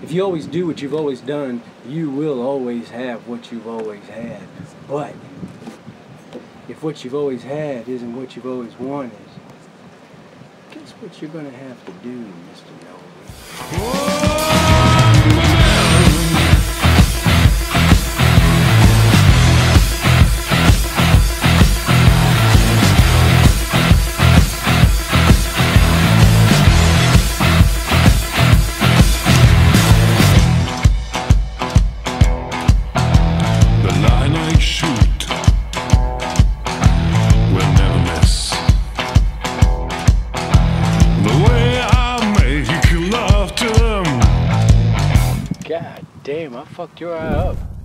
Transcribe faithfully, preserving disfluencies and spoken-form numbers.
If you always do what you've always done, you will always have what you've always had. But if what you've always had isn't what you've always wanted, guess what you're going to have to do, Mister Knowingly? God damn, I fucked your eye up.